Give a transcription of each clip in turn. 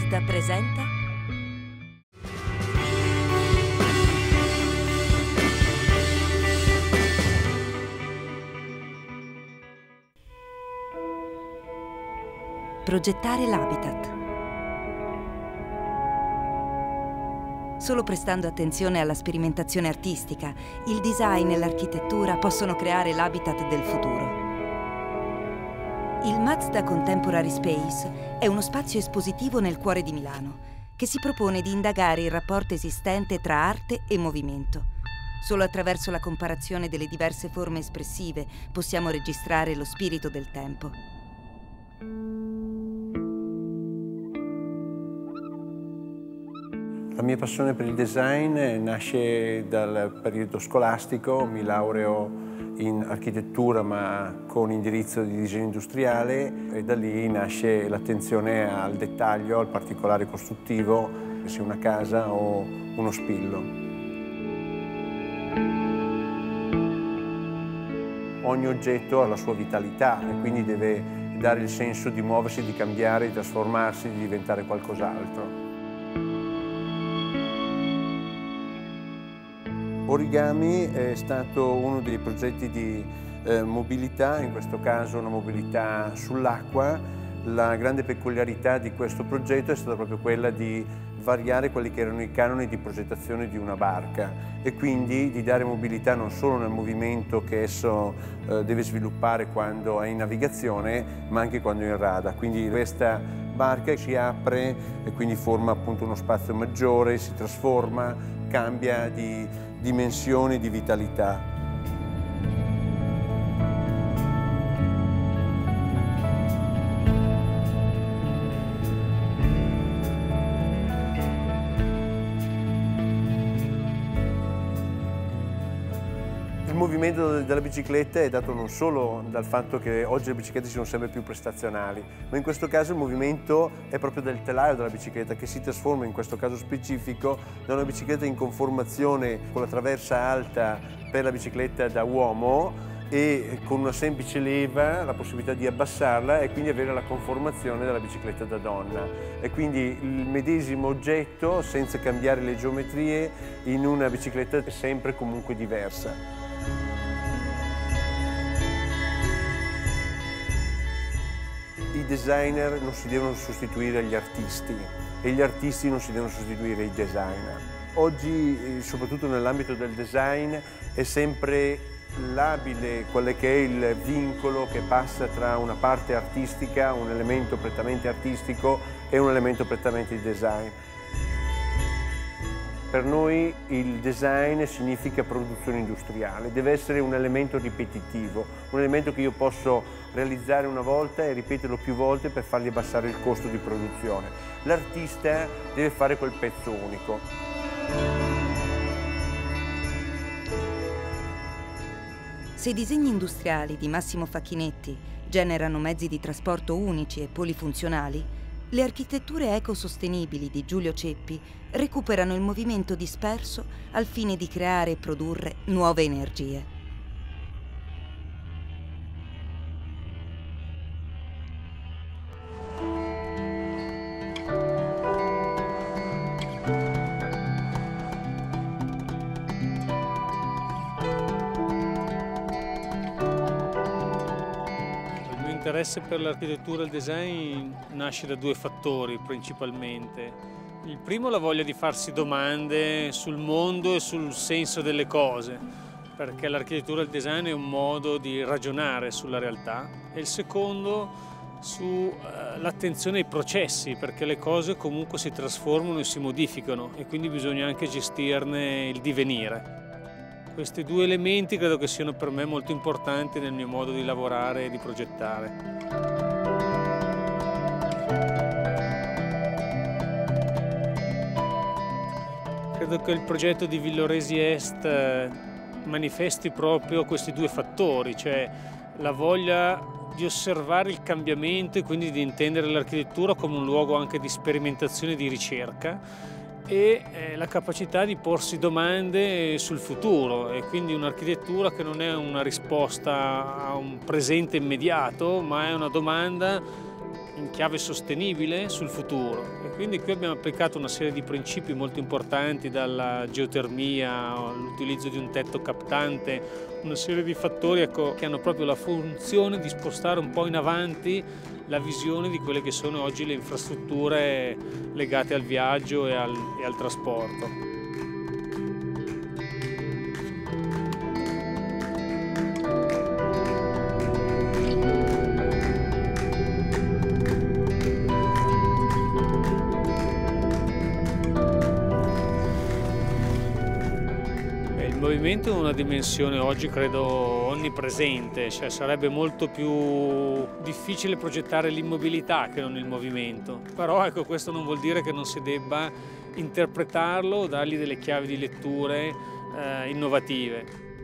Mazda presenta Progettare l'habitat. Solo prestando attenzione alla sperimentazione artistica, il design e l'architettura possono creare l'habitat del futuro. Il Mazda Contemporary Space è uno spazio espositivo nel cuore di Milano, che si propone di indagare il rapporto esistente tra arte e movimento. Solo attraverso la comparazione delle diverse forme espressive possiamo registrare lo spirito del tempo. La mia passione per il design nasce dal periodo scolastico, mi laureo in architettura ma con indirizzo di disegno industriale e da lì nasce l'attenzione al dettaglio, al particolare costruttivo, sia una casa o uno spillo. Ogni oggetto ha la sua vitalità e quindi deve dare il senso di muoversi, di cambiare, di trasformarsi, di diventare qualcos'altro. Origami è stato uno dei progetti di mobilità, in questo caso una mobilità sull'acqua. La grande peculiarità di questo progetto è stata proprio quella di variare quelli che erano i canoni di progettazione di una barca e quindi di dare mobilità non solo nel movimento che esso deve sviluppare quando è in navigazione, ma anche quando è in rada. Quindi questa barca si apre e quindi forma appunto uno spazio maggiore, si trasforma, cambia di dimensioni, di vitalità. Il movimento della bicicletta è dato non solo dal fatto che oggi le biciclette sono sempre più prestazionali, ma in questo caso il movimento è proprio del telaio della bicicletta che si trasforma in questo caso specifico da una bicicletta in conformazione con la traversa alta per la bicicletta da uomo e con una semplice leva la possibilità di abbassarla e quindi avere la conformazione della bicicletta da donna. E quindi il medesimo oggetto senza cambiare le geometrie in una bicicletta sempre comunque diversa. I designer non si devono sostituire agli artisti e gli artisti non si devono sostituire ai designer. Oggi, soprattutto nell'ambito del design, è sempre labile quello che è il vincolo che passa tra una parte artistica, un elemento prettamente artistico e un elemento prettamente di design. Per noi il design significa produzione industriale, deve essere un elemento ripetitivo, un elemento che io posso realizzare una volta e ripeterlo più volte per fargli abbassare il costo di produzione. L'artista deve fare quel pezzo unico. Se i disegni industriali di Massimo Facchinetti generano mezzi di trasporto unici e polifunzionali, le architetture ecosostenibili di Giulio Ceppi recuperano il movimento disperso al fine di creare e produrre nuove energie. L'interesse per l'architettura e il design nasce da due fattori principalmente. Il primo è la voglia di farsi domande sul mondo e sul senso delle cose, perché l'architettura e il design è un modo di ragionare sulla realtà, e il secondo sull'attenzione ai processi, perché le cose comunque si trasformano e si modificano e quindi bisogna anche gestirne il divenire. Questi due elementi credo che siano per me molto importanti nel mio modo di lavorare e di progettare. Credo che il progetto di Villoresi Est manifesti proprio questi due fattori, cioè la voglia di osservare il cambiamento e quindi di intendere l'architettura come un luogo anche di sperimentazione e di ricerca, e la capacità di porsi domande sul futuro, e quindi un'architettura che non è una risposta a un presente immediato, ma è una domanda in chiave sostenibile sul futuro, e quindi qui abbiamo applicato una serie di principi molto importanti, dalla geotermia all'utilizzo di un tetto captante, una serie di fattori, ecco, che hanno proprio la funzione di spostare un po' in avanti la visione di quelle che sono oggi le infrastrutture legate al viaggio e al trasporto. Il movimento è una dimensione oggi credo onnipresente, cioè sarebbe molto più difficile progettare l'immobilità che non il movimento, però ecco, questo non vuol dire che non si debba interpretarlo o dargli delle chiavi di letture innovative.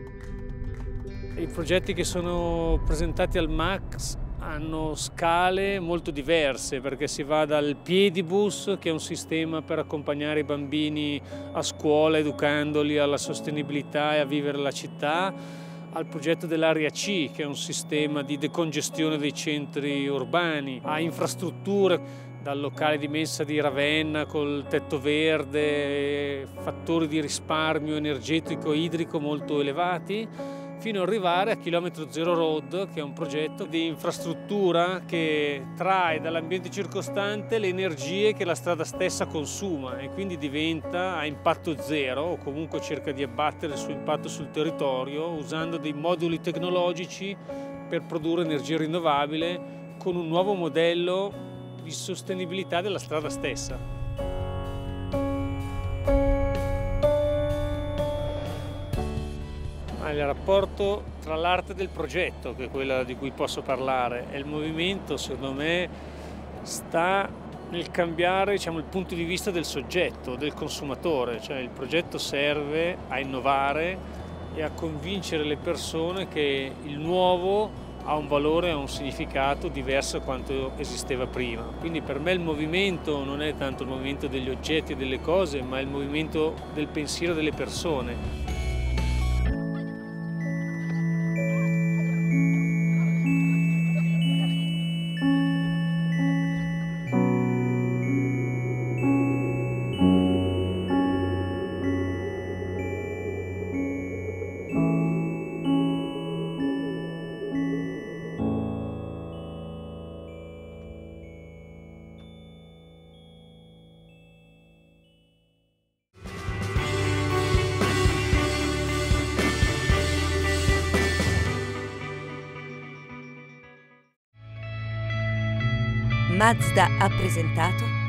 I progetti che sono presentati al MAX hanno scale molto diverse, perché si va dal piedibus, che è un sistema per accompagnare i bambini a scuola educandoli alla sostenibilità e a vivere la città, al progetto dell'Area C, che è un sistema di decongestione dei centri urbani, a infrastrutture, dal locale di mensa di Ravenna col tetto verde, fattori di risparmio energetico idrico molto elevati, fino ad arrivare a Chilometro Zero Road, che è un progetto di infrastruttura che trae dall'ambiente circostante le energie che la strada stessa consuma e quindi diventa a impatto zero, o comunque cerca di abbattere il suo impatto sul territorio usando dei moduli tecnologici per produrre energia rinnovabile, con un nuovo modello di sostenibilità della strada stessa. Il rapporto tra l'arte del progetto, che è quella di cui posso parlare, e il movimento, secondo me, sta nel cambiare, diciamo, il punto di vista del soggetto, del consumatore. Cioè il progetto serve a innovare e a convincere le persone che il nuovo ha un valore, ha un significato diverso da quanto esisteva prima. Quindi per me il movimento non è tanto il movimento degli oggetti e delle cose, ma è il movimento del pensiero delle persone. Mazda ha presentato